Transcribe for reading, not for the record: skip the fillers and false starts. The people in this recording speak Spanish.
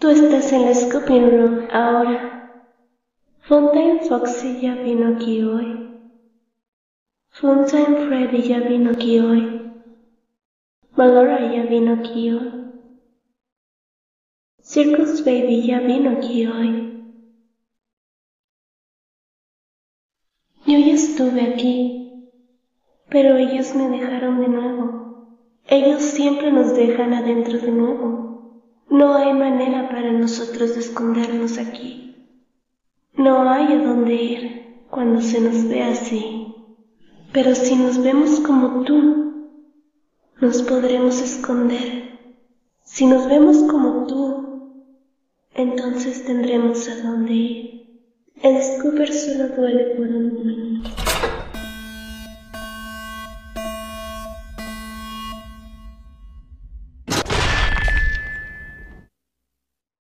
Tú estás en la Scooping Room ahora. Funtime Foxy ya vino aquí hoy. Funtime Freddy ya vino aquí hoy. Malora ya vino aquí hoy. Circus Baby ya vino aquí hoy. Yo ya estuve aquí, pero ellos me dejaron de nuevo. Ellos siempre nos dejan adentro de nuevo. No hay manera para nosotros de escondernos aquí. No hay a dónde ir cuando se nos ve así. Pero si nos vemos como tú, nos podremos esconder. Si nos vemos como tú, entonces tendremos a dónde ir. El Scooper solo duele por un momento.